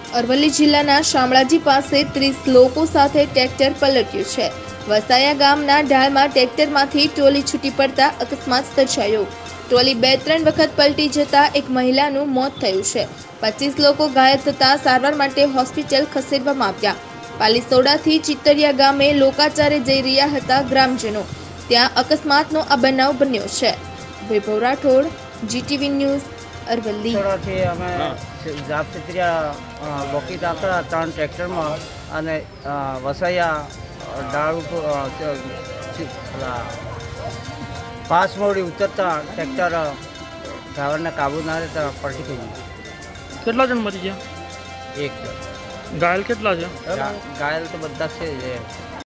અરવલ્લી જિલ્લાના શામળાજી પાસે 30 લોકો સાથે ટ્રેક્ટર પલટ્યું છે। વસાયા ગામના ઢાળમાં ટ્રેક્ટરમાંથી ટ્રોલી છૂટી પડતા અકસ્માત સર્જાયો। ટ્રોલી 2-3 વખત પલટી જતા એક મહિલાનું મોત થયું છે। 25 લોકો ઘાયલ થતા સારવાર માટે હોસ્પિટલ ખસેડવામાં આવ્યા। પાલીસોડાથી ચિતરિયા ગામે લોકાચારે જઈ રહ્યા હતા ગ્રામજનો, ત્યાં અકસ્માતનો આ બનાવ બન્યો છે। Vaibhav Rathod, GTV news, Aravalli. જાપ ચિતરિયા લોકી દાતા 3 ટ્રેક્ટરમાં અને વસાયા ડાળ પાસ મોડી ઉતરતા ટ્રેક્ટર ડ્રાઈવરને કાબુ ના રહેતા પલટી ગયું। કેટલા જણ મરી ગયા? એક ઘાયલ કેટલા છે? ઘાયલ તો બધા છે।